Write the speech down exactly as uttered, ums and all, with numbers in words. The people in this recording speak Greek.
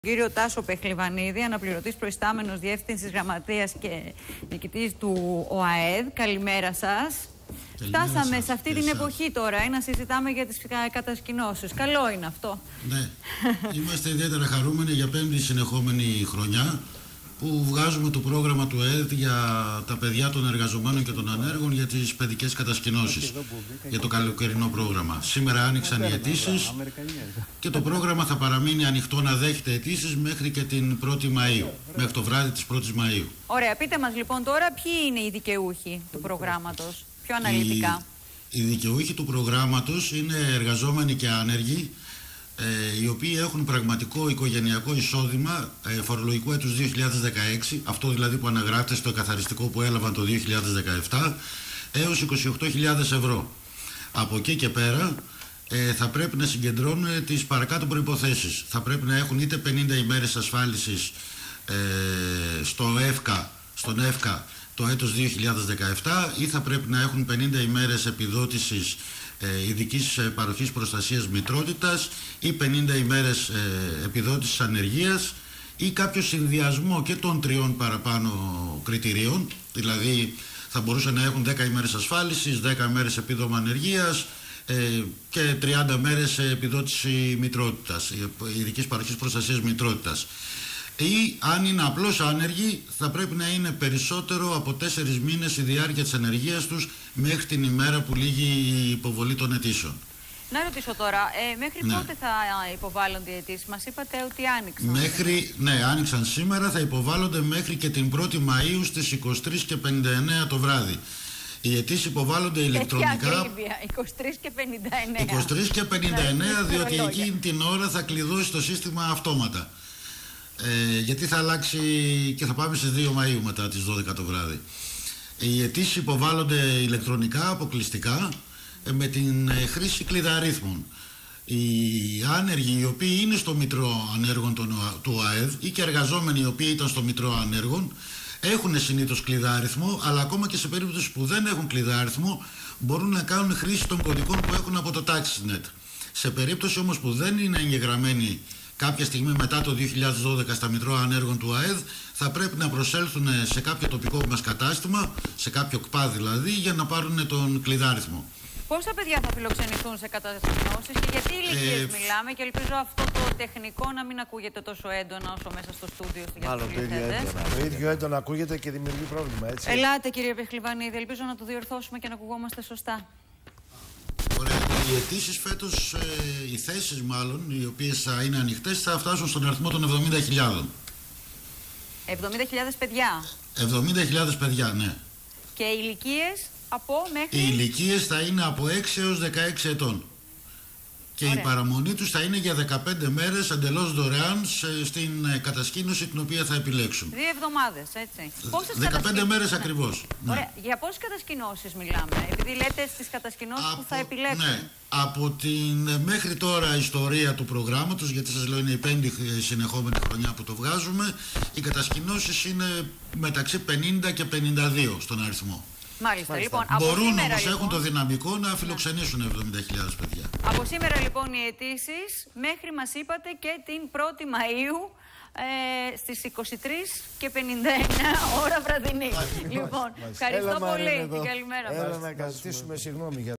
Κύριο Τάσο Πεχλιβανίδη, αναπληρωτής προϊστάμενος διεύθυνσης γραμματείας και διοικητής του ΟΑΕΔ. Καλημέρα σας. Καλημέρα Φτάσαμε σας, σε αυτή την σας. εποχή τώρα ε, να συζητάμε για τις κατασκηνώσεις. Καλό είναι αυτό. Ναι. Είμαστε ιδιαίτερα χαρούμενοι για πέμπτη συνεχόμενη χρονιά που βγάζουμε το πρόγραμμα του ΟΑΕΔ για τα παιδιά των εργαζομένων και των ανέργων για τις παιδικές κατασκηνώσεις, για το καλοκαιρινό πρόγραμμα. Σήμερα άνοιξαν οι αιτήσεις και το πρόγραμμα θα παραμείνει ανοιχτό να δέχεται αιτήσεις μέχρι και την πρώτη Μαΐου, μέχρι το βράδυ της πρώτης Μαΐου. Ωραία, πείτε μας λοιπόν τώρα ποιοι είναι οι δικαιούχοι του προγράμματος, πιο αναλυτικά. Οι, οι δικαιούχοι του προγράμματος είναι εργαζόμενοι και άνεργοι, οι οποίοι έχουν πραγματικό οικογενειακό εισόδημα ε, φορολογικού έτους δύο χιλιάδες δεκαέξι, αυτό δηλαδή που αναγράφεται στο εκαθαριστικό που έλαβαν το δύο χιλιάδες δεκαεπτά, έως είκοσι οκτώ χιλιάδες ευρώ. Από εκεί και πέρα ε, θα πρέπει να συγκεντρώνουν τις παρακάτω προϋποθέσεις. Θα πρέπει να έχουν είτε πενήντα ημέρες ασφάλισης ε, στο ΕΦΚΑ, στον ΕΦΚΑ το έτος δύο χιλιάδες δεκαεπτά, ή θα πρέπει να έχουν πενήντα ημέρες επιδότησης ε, ειδικής ε, παροχής προστασίας μητρότητας ή πενήντα ημέρες ε, επιδότησης ανεργίας ή κάποιο συνδυασμό και των τριών παραπάνω κριτηρίων, δηλαδή θα μπορούσαν να έχουν δέκα ημέρες ασφάλισης, δέκα ημέρες επίδομα ανεργίας ε, και τριάντα μέρες επιδότηση μητρότητας, ειδικής παροχής προστασίας μητρότητας. Ή αν είναι απλώς άνεργοι θα πρέπει να είναι περισσότερο από τέσσερις μήνες η διάρκεια της ανεργίας τους μέχρι την ημέρα που λήγει η υποβολή των αιτήσεων. Να ρωτήσω τώρα, ε, μέχρι ναι. πότε θα υποβάλλονται οι αιτήσεις? Μας είπατε ότι άνοιξαν. Μέχρι, ναι, άνοιξαν σήμερα, θα υποβάλλονται μέχρι και την πρώτη Μαΐου στις είκοσι τρεις και πενήντα εννέα το βράδυ. Οι αιτήσεις υποβάλλονται ηλεκτρονικά. Τέτοια ακρίβεια, είκοσι τρεις και πενήντα εννέα. είκοσι τρεις και πενήντα εννέα, διότι εκείνη την ώρα θα κλειδώσει το σύστημα αυτόματα. Ε, γιατί θα αλλάξει και θα πάμε στις δύο Μαΐου μετά τις δώδεκα το βράδυ. Οι αιτήσεις υποβάλλονται ηλεκτρονικά, αποκλειστικά, ε, με την ε, χρήση κλειδαρίθμων. Οι άνεργοι οι οποίοι είναι στο Μητρό Ανέργων του ΟΑΕΔ ή και εργαζόμενοι οι οποίοι ήταν στο Μητρό Ανέργων έχουν συνήθως κλειδάριθμο, αλλά ακόμα και σε περίπτωση που δεν έχουν κλειδάριθμο μπορούν να κάνουν χρήση των κωδικών που έχουν από το TaxNet. Σε περίπτωση όμως που δεν είναι εγγεγραμμένοι κάποια στιγμή μετά το δύο χιλιάδες δώδεκα στα Μητρώα Ανέργων του ΟΑΕΔ, θα πρέπει να προσέλθουν σε κάποιο τοπικό μας κατάστημα, σε κάποιο ΚΠΑ δηλαδή, για να πάρουν τον κλειδάριθμο. Πόσα παιδιά θα φιλοξενηθούν σε κατασκηνώσεις και γιατί ηλικίες ε, μιλάμε, και ελπίζω αυτό το τεχνικό να μην ακούγεται τόσο έντονα όσο μέσα στο στούντιο. Μάλλον το ίδιο έντονα. Το ίδιο έντονα ακούγεται και δημιουργεί πρόβλημα, έτσι. Ελάτε κύριε Πεχλιβανίδη, ελπίζω να το διορθώσουμε και να ακουγόμαστε σωστά. Ωραία. Οι αιτήσεις φέτος, ε, οι θέσεις μάλλον, οι οποίες θα είναι ανοιχτές, θα φτάσουν στον αριθμό των εβδομήντα χιλιάδων. εβδομήντα χιλιάδες παιδιά. εβδομήντα χιλιάδες παιδιά, ναι. Και οι ηλικίες από μέχρι... Οι ηλικίες θα είναι από έξι έως δεκαέξι ετών. Και ωραία. Η παραμονή τους θα είναι για δεκαπέντε μέρες εντελώς δωρεάν σε, στην κατασκήνωση την οποία θα επιλέξουν. Δύο εβδομάδες, έτσι. Πόσες δεκαπέντε μέρες ακριβώς. Ναι. Ωραία. Για πόσες κατασκηνώσεις μιλάμε, επειδή λέτε στις κατασκηνώσεις από, που θα επιλέξουν? Ναι. Από την μέχρι τώρα ιστορία του προγράμματος, γιατί σας λέω είναι η πέμπτη συνεχόμενη χρονιά που το βγάζουμε, οι κατασκηνώσεις είναι μεταξύ πενήντα και πενήντα δύο στον αριθμό. Μάλιστα, λοιπόν, μπορούν σήμερα, όμως, λοιπόν, έχουν το δυναμικό να φιλοξενήσουν εβδομήντα χιλιάδες παιδιά. Από σήμερα λοιπόν οι αιτήσεις μέχρι μας είπατε και την πρώτη Μαΐου ε, στις είκοσι τρεις και πενήντα εννέα ώρα βραδινή. Λοιπόν, ευχαριστώ πολύ. Την καλημέρα μας. Έλα να καταστήσουμε συγγνώμη για